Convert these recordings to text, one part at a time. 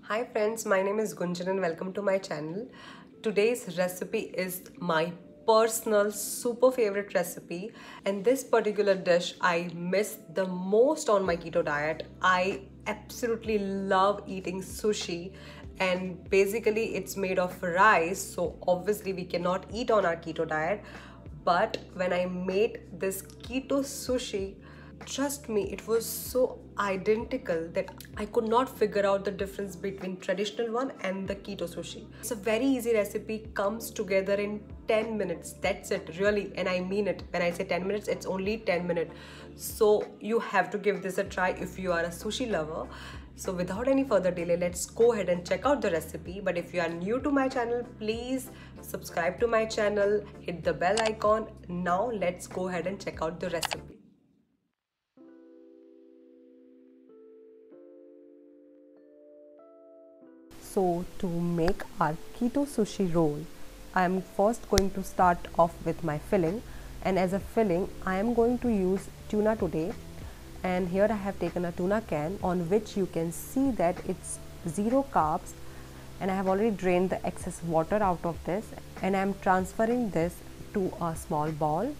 Hi friends, my name is Gunjan and welcome to my channel. Today's recipe is my personal super favorite recipe, and this particular dish I miss the most on my keto diet. I absolutely love eating sushi, and basically it's made of rice, so obviously we cannot eat on our keto diet. But when I made this keto sushi, trust me, it was so identical that I could not figure out the difference between traditional one and the keto sushi. It's a very easy recipe, comes together in 10 minutes. That's it, really, and I mean it. When I say 10 minutes, it's only 10 minutes. So you have to give this a try if you are a sushi lover. So without any further delay, let's go ahead and check out the recipe. But if you are new to my channel, please subscribe to my channel, hit the bell icon. Now let's go ahead and check out the recipe. So to make our keto sushi roll, I am first going to start off with my filling, and as a filling I am going to use tuna today. And here I have taken a tuna can on which you can see that it's zero carbs, and I have already drained the excess water out of this, and I am transferring this to a small bowl.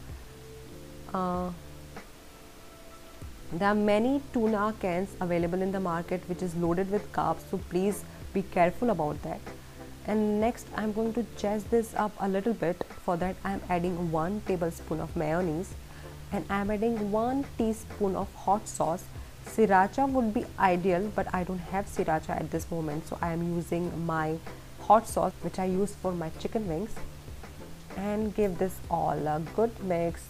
There are many tuna cans available in the market which is loaded with carbs, so please be careful about that. And next I'm going to jazz this up a little bit. For that I'm adding 1 tablespoon of mayonnaise, and I'm adding 1 teaspoon of hot sauce. Sriracha would be ideal, but I don't have sriracha at this moment, so I am using my hot sauce which I use for my chicken wings. And give this all a good mix.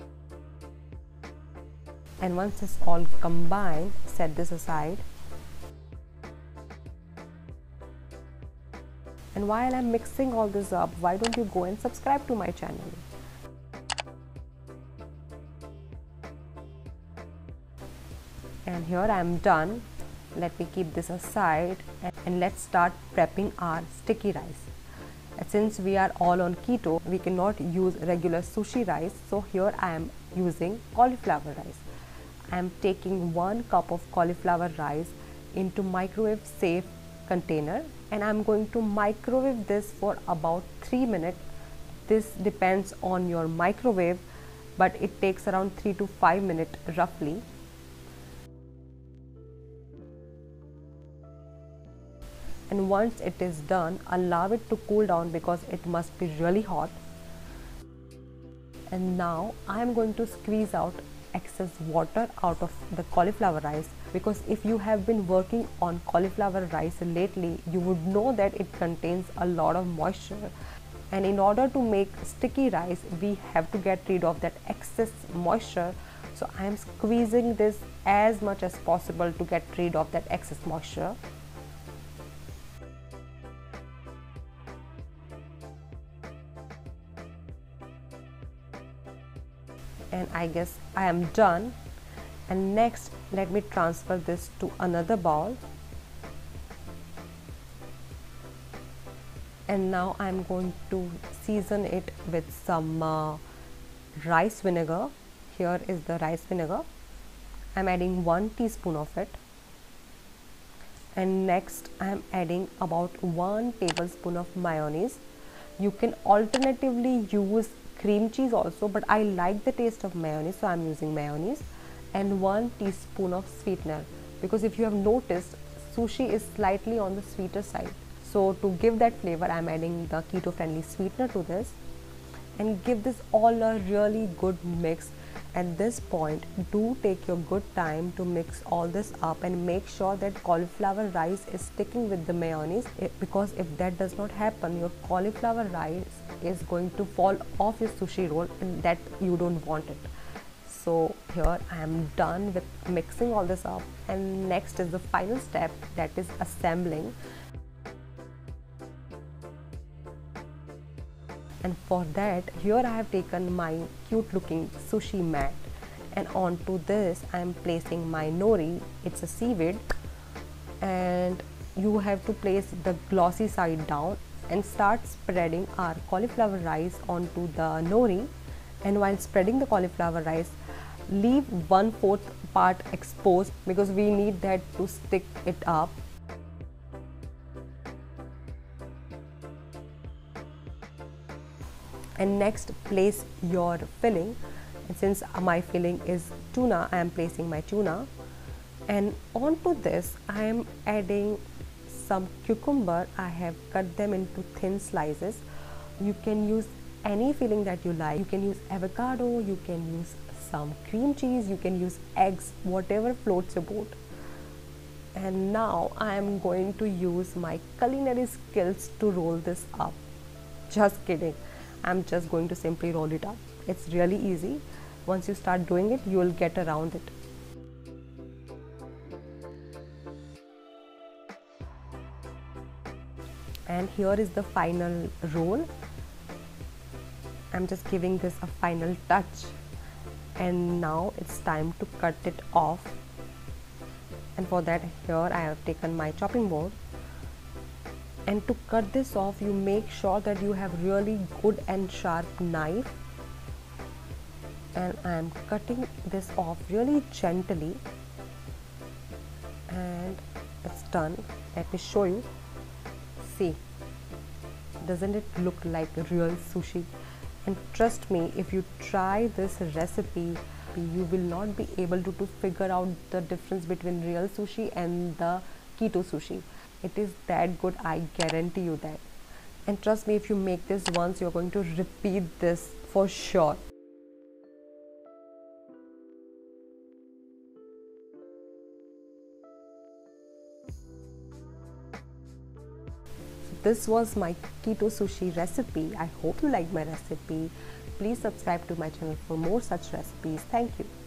And once it's all combined, set this aside. And while I'm mixing all this up, why don't you go and subscribe to my channel? And here I'm done. Let me keep this aside, and let's start prepping our sticky rice. Since we are all on keto, we cannot use regular sushi rice, so here I am using cauliflower rice. I am taking 1 cup of cauliflower rice into microwave safe container, and I am going to microwave this for about 3 minutes. This depends on your microwave, but it takes around 3 to 5 minutes roughly. And once it is done, allow it to cool down because it must be really hot. And now I am going to squeeze out excess water out of the cauliflower rice, because if you have been working on cauliflower rice lately, you would know that it contains a lot of moisture, and in order to make sticky rice we have to get rid of that excess moisture. So I am squeezing this as much as possible to get rid of that excess moisture. And I guess I am done. And next let me transfer this to another bowl, and now I am going to season it with some rice vinegar. Here is the rice vinegar. I am adding 1 teaspoon of it, and next I am adding about 1 tablespoon of mayonnaise. You can alternatively use cream cheese also, but I like the taste of mayonnaise, so I am using mayonnaise. And 1 teaspoon of sweetener, because if you have noticed, sushi is slightly on the sweeter side. So to give that flavor, I am adding the keto friendly sweetener to this, and give this all a really good mix. At this point, do take your good time to mix all this up and make sure that cauliflower rice is sticking with the mayonnaise, because if that does not happen, your cauliflower rice is going to fall off your sushi roll, and that you don't want it. So here I am done with mixing all this up, and next is the final step, that is assembling. And for that, here I have taken my cute looking sushi mat, and onto this I am placing my nori. It's a seaweed, and you have to place the glossy side down and start spreading our cauliflower rice onto the nori. And while spreading the cauliflower rice, leave 1/4 part exposed, because we need that to stick it up. And next, place your filling. And since my filling is tuna, I am placing my tuna. And onto this, I am adding some cucumber. I have cut them into thin slices. You can use any filling that you like. You can use avocado, you can use some cream cheese, you can use eggs, whatever floats your boat. And now I am going to use my culinary skills to roll this up. Just kidding. I'm just going to simply roll it up. It's really easy. Once you start doing it, you will get around it. And here is the final roll. I'm just giving this a final touch. And now it's time to cut it off. And for that, here I have taken my chopping board. And to cut this off, you make sure that you have really good and sharp knife. And I am cutting this off really gently. And it's done. Let me show you. See, doesn't it look like real sushi? And trust me, if you try this recipe, you will not be able to figure out the difference between real sushi and the keto sushi. It is that good, I guarantee you that. And trust me, if you make this once, you're going to repeat this for sure. This was my keto sushi recipe. I hope you liked my recipe. Please subscribe to my channel for more such recipes. Thank you.